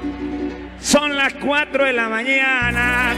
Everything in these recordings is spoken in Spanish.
Son las 4 de la mañana.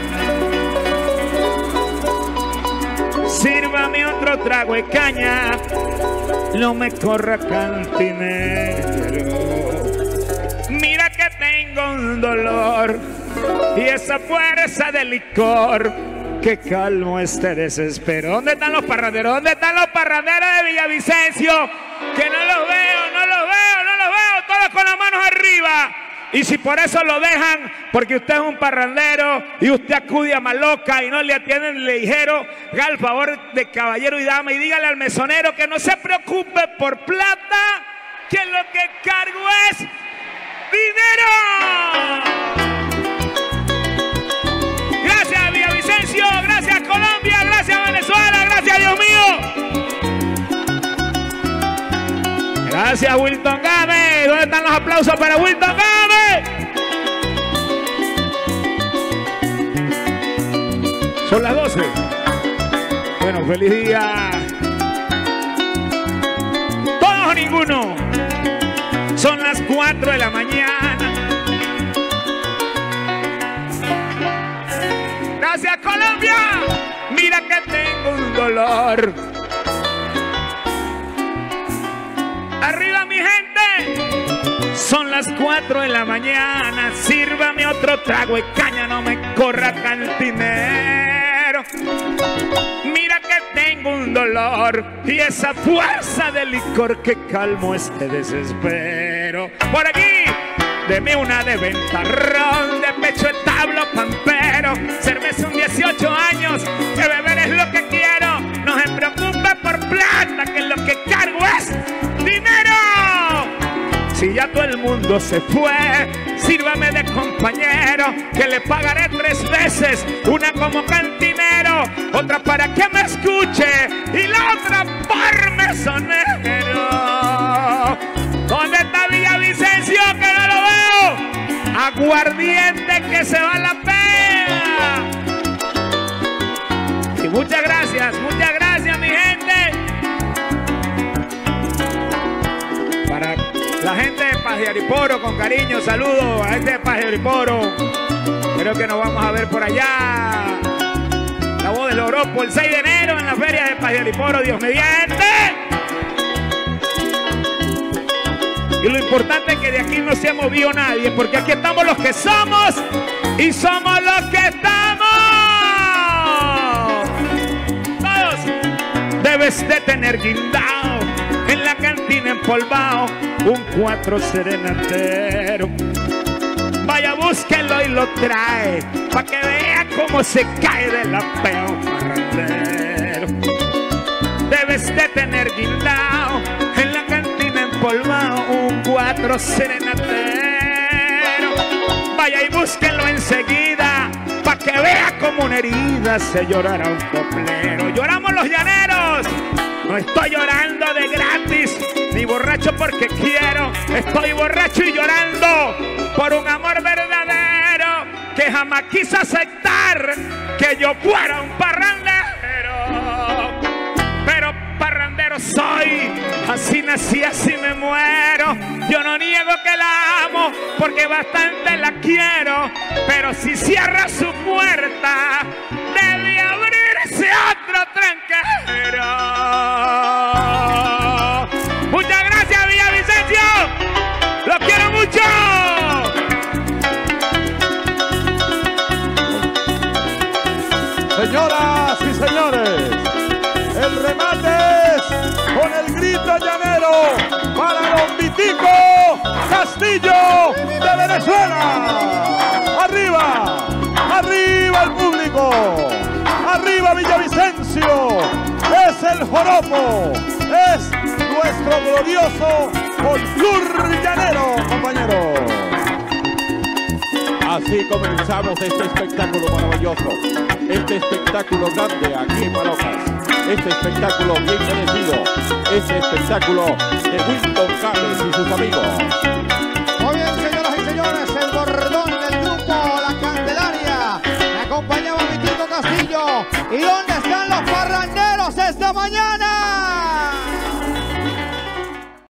Sírvame otro trago de caña. No me corra, cantinero. Mira que tengo un dolor y esa fuerza de licor que calmo este desespero. ¿Dónde están los parranderos? ¿Dónde están los parranderos de Villavicencio? Que no los veo, no los veo, no los veo. Todos con las manos arriba. Y si por eso lo dejan, porque usted es un parrandero y usted acude a Maloca y no le atienden, le dijeron, haga el favor de caballero y dama y dígale al mesonero que no se preocupe por plata, que lo que cargo es dinero. Gracias Villavicencio, gracias Colombia, gracias Venezuela, gracias Dios mío. Gracias Wilton Game. ¿Dónde están los aplausos para Wilton Game? Son las 12. Bueno, feliz día. Todos o ninguno. Son las 4 de la mañana. Gracias Colombia. Mira que tengo un dolor. Arriba mi gente. Son las 4 de la mañana. Sírvame otro trago de caña. No me corra, cantinero. Mira que tengo un dolor y esa fuerza de licor que calmo este desespero. Por aquí, deme una de ventarrón, de pecho de tablo pampero, cerveza un 18 años, que beber es lo que quiero. No se preocupe por plata, que lo que cargo es dinero. Si ya todo el mundo se fue, sírvame de compañero, que le pagaré 3 veces, una como cantinero, otra para que me escuche y la otra por mesonero. ¿Dónde está Villavicencio? Que no lo veo. Aguardiente que se va a la pega. Y muchas gracias mi gente. Para la gente de Paz de Ariporo, con cariño, saludos a la gente de Paz de Ariporo. Creo que nos vamos a ver por allá. La voz del Oropo el 6 de enero en la feria de Paz de Ariporo, Dios mediante. Y lo importante es que de aquí no se ha movido nadie, porque aquí estamos los que somos y somos los que estamos. Todos debes de tener guindado en la cantina empolvado un 4 serenatero. Vaya, búsquelo y lo trae pa' que vea cómo se cae de la peor parrandero. Debes de tener guindado en la cantina empolvado un 4 serenatero. Vaya y búsquelo enseguida pa' que vea como una herida se llorará un coplero. Lloramos los llaneros. No estoy llorando de gratis, ni borracho porque quiero. Estoy borracho y llorando por un amor verdadero que jamás quiso aceptar que yo fuera un parrandero. Pero parrandero soy, así nací, así me muero. Yo no niego que la amo porque bastante la quiero, pero si cierra su puerta debe abrirse otro tranquero. Muchas gracias Villavicencio, los quiero mucho. Señoras y señores, el remate es con el grito llanero para Don Vitico Castillo de Venezuela. Arriba, arriba el público, arriba Villavicencio, es el joropo, es nuestro glorioso folclor llanero, compañeros. Así comenzamos este espectáculo maravilloso, este espectáculo grande aquí en Marocas, este espectáculo bien merecido, este espectáculo de Wilton